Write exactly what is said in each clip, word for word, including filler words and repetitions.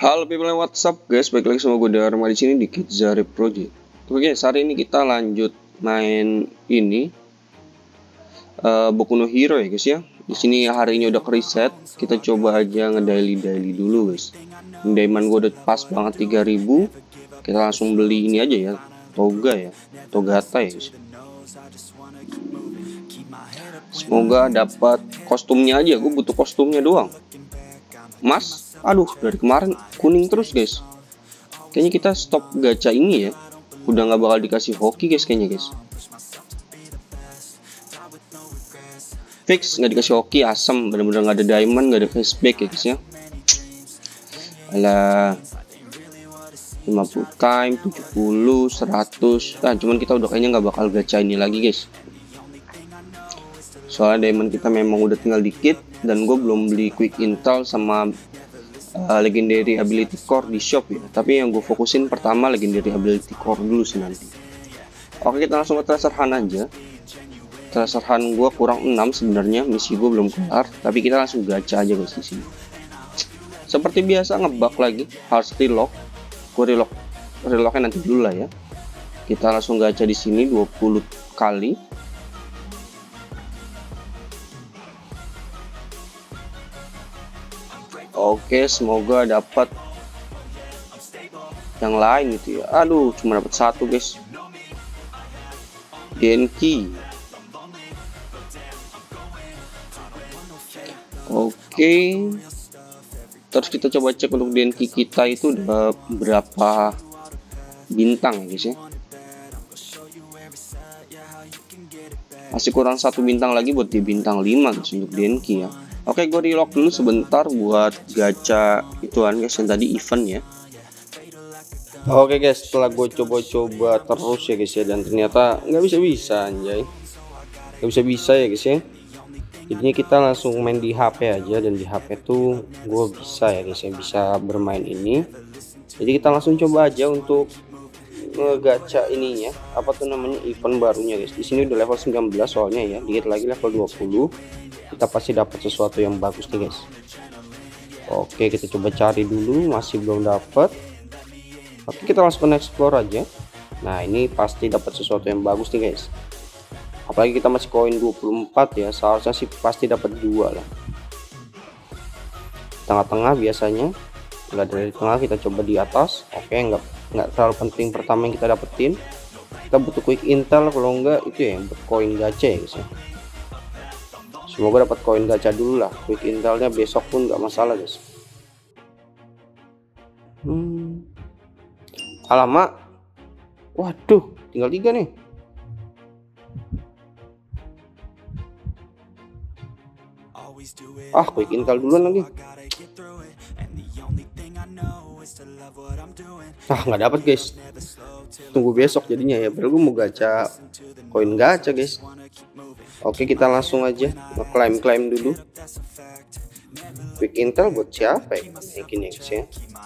Halo people, what's up guys, balik lagi sama gue Dharma di sini di Kidzari Project. Oke guys, hari ini kita lanjut main ini uh, Boku no Hero ya guys ya. Di sini hari ini udah reset, kita coba aja ngedaily daily dulu guys. Diamond gue udah pas banget tiga ribu. Kita langsung beli ini aja ya, Toga ya, Togata ya guys. Semoga dapat kostumnya aja, gue butuh kostumnya doang. Mas, aduh dari kemarin kuning terus guys. Kayaknya kita stop gacha ini ya. Udah nggak bakal dikasih hoki guys kayaknya guys. Fix nggak dikasih hoki, asem, bener-bener nggak ada diamond, nggak ada cashback ya guys ya. Alah, lima puluh time, tujuh puluh, seratus. Nah cuman kita udah kayaknya nggak bakal gacha ini lagi guys. Soalnya diamond kita memang udah tinggal dikit. Dan gue belum beli quick intel sama uh, legendary ability core di shop ya. Tapi yang gue fokusin pertama legendary ability core dulu sih nanti. Oke, kita langsung ke treasure hunt aja. Treasure hunt gue kurang enam sebenarnya, misi gue belum kelar. Tapi kita langsung gacha aja guys di sini. Seperti biasa ngebug lagi, harus relock. Gue relock, relocknya nanti dulu lah ya. Kita langsung gacha di sini dua puluh kali. Oke, semoga dapat yang lain gitu ya. Aduh, cuma dapat satu guys. Genki. Oke. Terus kita coba cek untuk Denki kita itu udah berapa bintang ya guys ya. Masih kurang satu bintang lagi buat di bintang lima guys untuk Denki ya. Oke, gue relock dulu sebentar buat gacha ituan guys yang tadi event ya. Oke guys, setelah gue coba-coba terus ya guys ya, dan ternyata nggak bisa-bisa anjay, nggak bisa-bisa ya guys ya. Jadinya kita langsung main di H P aja, dan di H P tuh gue bisa ya guys ya, bisa bermain ini. Jadi kita langsung coba aja untuk ngegacha ininya, apa tuh namanya, event barunya guys. Di sini udah level sembilan belas soalnya ya, dikit lagi level dua puluh. Kita pasti dapat sesuatu yang bagus nih guys. Oke, kita coba cari dulu, masih belum dapat. Oke, kita langsung explore aja. Nah, ini pasti dapat sesuatu yang bagus nih guys. Apalagi kita masih koin dua puluh empat ya, seharusnya sih pasti dapat dua lah. Tengah-tengah biasanya, nggak dari tengah, kita coba di atas. Oke, nggak nggak terlalu penting pertama yang kita dapetin. Kita butuh quick intel, kalau enggak itu ya buat koin gacha ya guys ya. Semoga dapat koin gacha dulu lah, quick intelnya besok pun nggak masalah guys. Hmm. Alamak, waduh, tinggal tiga nih. Ah, quick intel duluan lagi. Ah, nggak dapat guys. Tunggu besok jadinya ya. Baru gue mau gacha koin gacha guys. Oke, kita langsung aja nge-claim-claim dulu. Quick intel buat siapa ya? Mungkin ya guys ya.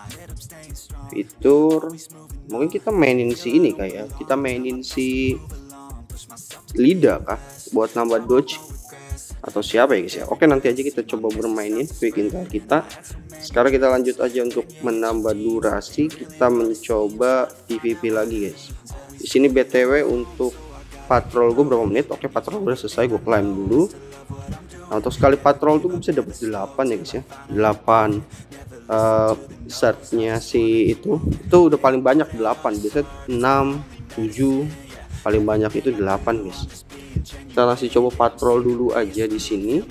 Fitur, mungkin kita mainin si ini kayak, kita mainin si Lida kah? Buat nambah dodge atau siapa ya guys ya. Oke, nanti aja kita coba bermainin quick intel kita. Sekarang kita lanjut aja untuk menambah durasi. Kita mencoba P V P lagi guys. Di sini B T W untuk patrol gue berapa menit? Oke, patrol udah selesai, gue klaim dulu. Nah, untuk sekali patrol tuh gue bisa dapat delapan ya guys ya. delapan uh, startnya si itu itu udah paling banyak delapan. Biasanya enam, tujuh, paling banyak itu delapan guys. Kita masih coba patrol dulu aja di sini.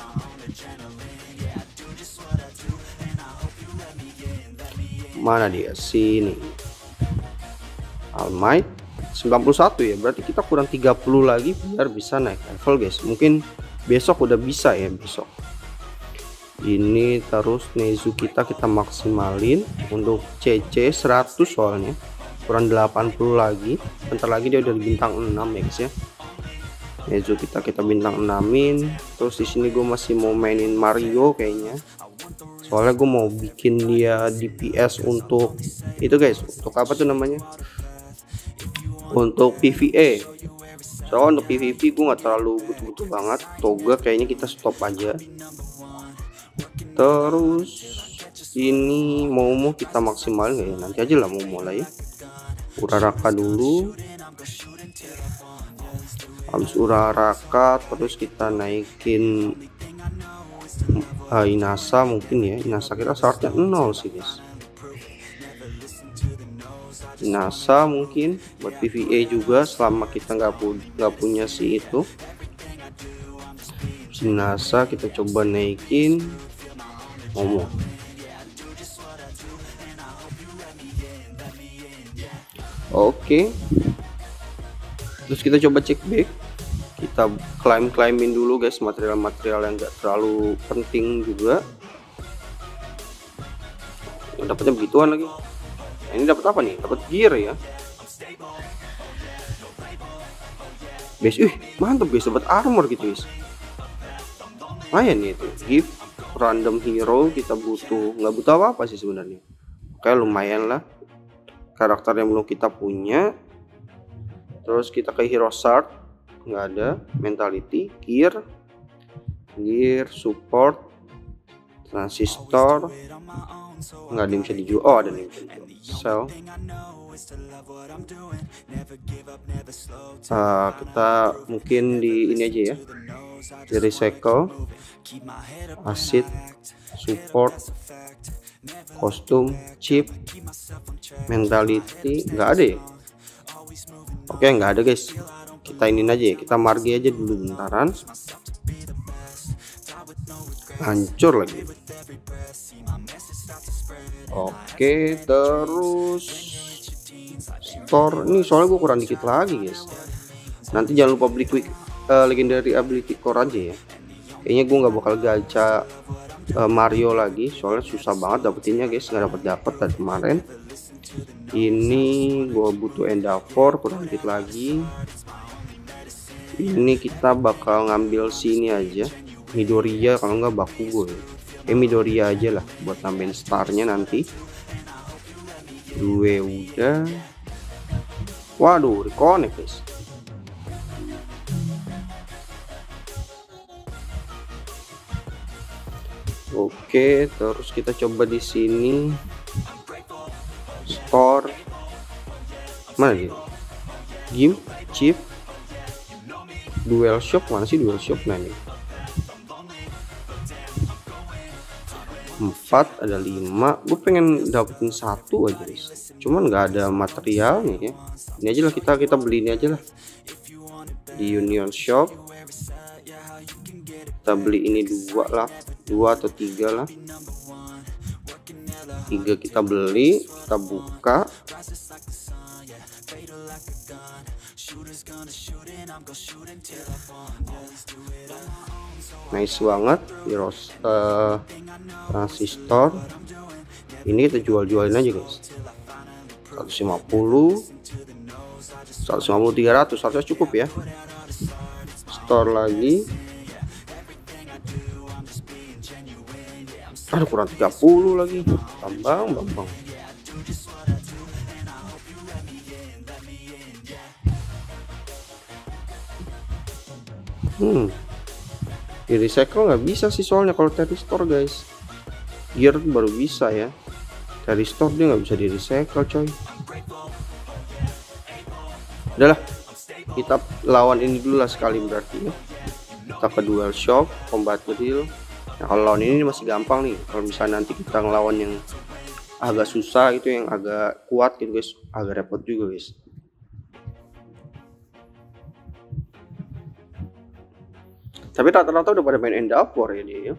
Mana dia? Sini. Almight sembilan puluh satu ya, berarti kita kurang tiga puluh lagi biar bisa naik level guys. Mungkin besok udah bisa ya besok. Ini terus Nezu kita kita maksimalin untuk C C seratus soalnya. Kurang delapan puluh lagi. Bentar lagi dia udah bintang enam ya guys ya. Nezu kita kita bintang enamin. Terus di sini gue masih mau mainin Mario kayaknya. Soalnya gue mau bikin dia D P S untuk itu guys. Untuk apa tuh namanya? Untuk P V E. So untuk P V P gue nggak terlalu butuh-butuh banget. Toga kayaknya kita stop aja. Terus Ini Momo kita maksimalin nggak ya? Nanti aja lah Momo lah ya. Uraraka dulu. Habis Uraraka terus kita naikin uh, Inasa mungkin ya. Inasa kita syaratnya nol sih guys. Inasa mungkin buat P V A juga selama kita nggak pu nggak punya si itu. Inasa kita coba naikin Momo. Oke, terus kita coba cek back, kita klaim klaimin dulu guys material-material yang enggak terlalu penting juga. Dapatnya begituan lagi. Nah, ini dapat apa nih? Dapat gear ya. Guys, ih mantap guys, dapat armor gitu guys. Lumayan nih itu. Gift random hero kita butuh, nggak butuh apa apa sih sebenarnya. Oke lumayan lah. Karakter yang belum kita punya. Terus kita ke hero shard, nggak ada. Mentality, gear, gear, support, transistor, nggak ada yang bisa dijual. Oh ada nih, sell. Uh, kita mungkin di ini aja ya, di recycle, acid, support, kostum, chip, mentality nggak ada ya. Oke nggak ada guys, kita ini aja ya, kita margi aja dulu bentaran. Hancur lagi. Oke terus store ini soalnya gue kurang dikit lagi guys. Nanti jangan lupa beli quick uh, legendary ability core aja ya. Kayaknya gue nggak bakal gacha uh, Mario lagi soalnya susah banget dapetinnya guys, nggak dapet dapet dari kemarin. Ini gue butuh Endeavor kurang dikit lagi. Ini kita bakal ngambil sini aja Midoriya, kalau nggak Bakugo ya. Eh Midoriya aja lah buat nambahin starnya nanti. Dua udah. Waduh reconnect guys. Oke terus kita coba di sini store mana gitu, game chip, dual shop mana sih dual shop nah nih. Empat ada lima, gue pengen dapetin satu aja guys, cuman nggak ada materialnya ya. Ini aja lah, kita kita beli ini aja lah di Union Shop. Kita beli ini dua lah, dua atau tiga lah. Tiga kita beli, kita buka. Nice banget heroes uh, transistor. Ini kita jual-jualin aja guys. seratus lima puluh, seratus lima puluh, tiga ratus harusnya cukup ya. Store lagi. Aduh kurang tiga puluh lagi. Bambang bambang. Hmm. Di recycle nggak bisa sih soalnya kalau dari store guys. Gear baru bisa ya. Dari store dia nggak bisa di recycle coy. Udahlah, kita lawan ini dulu lah sekali berarti ya. Kita ke dual shop, combat drill. Nah kalau lawan ini masih gampang nih. Kalau misalnya nanti kita ngelawan yang agak susah itu, yang agak kuat gitu guys, agak repot juga guys. Tapi rata-rata udah pada main Endeavor ya dia ya.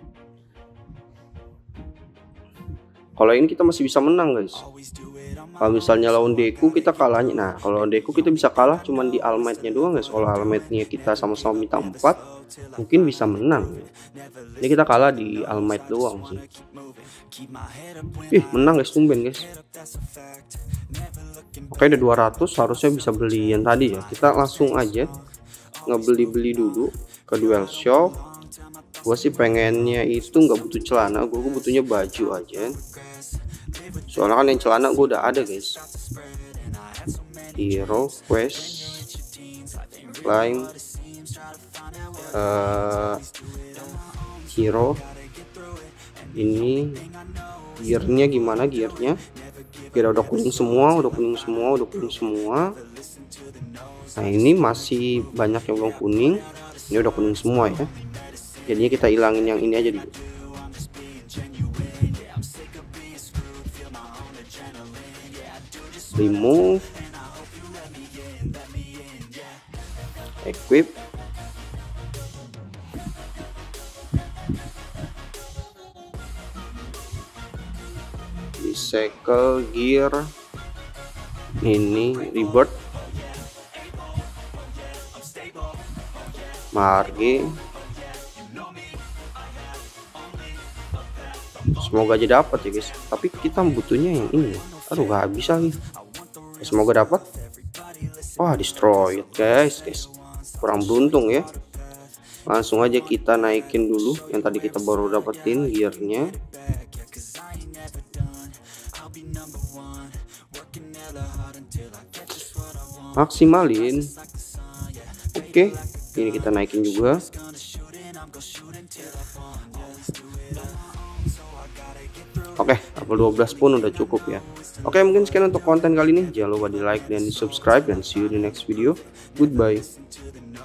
Kalau ini kita masih bisa menang guys. Kalau misalnya lawan Deku kita kalahnya. Nah kalau lawan Deku kita bisa kalah cuman di Almighty-nya doang guys. Kalau Almighty-nya kita sama-sama minta empat, mungkin bisa menang. Ini kita kalah di Almighty doang sih. Ih menang guys, tumben guys. Oke udah dua ratus, harusnya bisa beli yang tadi ya. Kita langsung aja ngebeli-beli dulu ke dual shop. Gue sih pengennya itu nggak butuh celana, gue butuhnya baju aja. Soalnya kan yang celana gue udah ada guys. Hero quest climb uh, hero ini gearnya gimana, gearnya gear udah kuning semua, udah kuning semua, udah kuning semua. Nah ini masih banyak yang belum kuning, ini udah kuning semua ya, jadinya kita hilangin yang ini aja dulu. Remove, equip, recycle gear, ini rebirth, marge. Semoga aja dapat ya guys, tapi kita butuhnya yang ini. Aduh gak bisa nih. Semoga dapat. Wah destroyed guys, guys kurang beruntung ya. Langsung aja kita naikin dulu yang tadi kita baru dapetin gearnya. Maksimalin. Oke, ini kita naikin juga. Oke, level dua belas pun udah cukup ya. Oke, mungkin sekian untuk konten kali ini. Jangan lupa di like dan di subscribe, dan see you di next video. Goodbye.